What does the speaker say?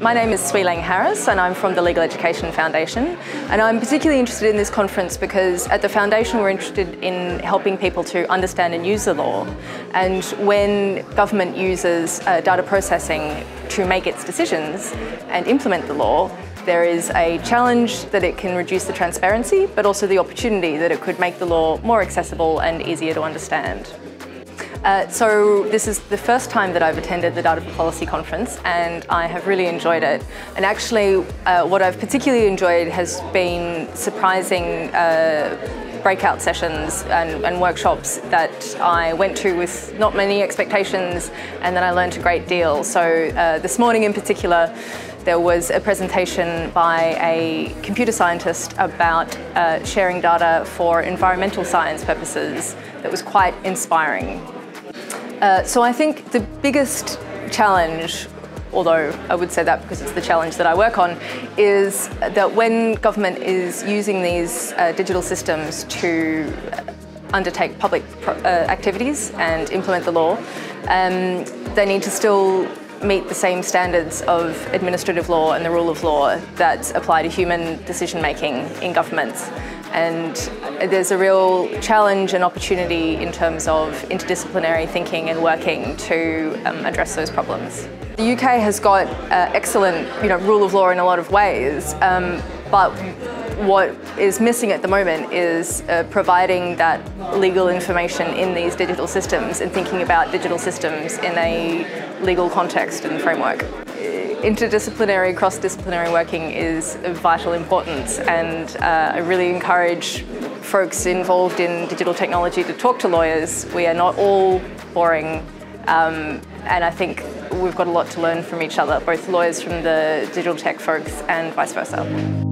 My name is Swee Leng and I'm from the Legal Education Foundation, and I'm particularly interested in this conference because at the Foundation we're interested in helping people to understand and use the law, and when government uses data processing to make its decisions and implement the law, there is a challenge that it can reduce the transparency, but also the opportunity that it could make the law more accessible and easier to understand. So this is the first time that I've attended the Data for Policy conference, and I have really enjoyed it. And actually, what I've particularly enjoyed has been surprising breakout sessions and workshops that I went to with not many expectations, and then I learned a great deal. So this morning in particular, there was a presentation by a computer scientist about sharing data for environmental science purposes that was quite inspiring. So I think the biggest challenge, although I would say that because it's the challenge that I work on, is that when government is using these digital systems to undertake public activities and implement the law, they need to still meet the same standards of administrative law and the rule of law that apply to human decision-making in governments. And there's a real challenge and opportunity in terms of interdisciplinary thinking and working to address those problems. The UK has got excellent, rule of law in a lot of ways, but what is missing at the moment is providing that legal information in these digital systems and thinking about digital systems in a legal context and framework. Interdisciplinary, cross-disciplinary working is of vital importance, and I really encourage folks involved in digital technology to talk to lawyers. We are not all boring, and I think we've got a lot to learn from each other, both lawyers from the digital tech folks and vice versa.